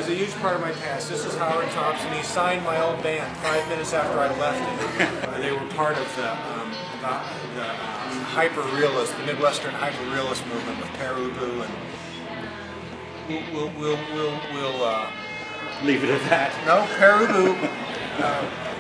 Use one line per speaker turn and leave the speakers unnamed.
He's a huge part of my past. This is Howard Thompson. He signed my old band 5 minutes after I left it. They were part of the hyper-realist, the Midwestern hyper-realist movement with Teare, and we'll
leave it at that.
No, Teare.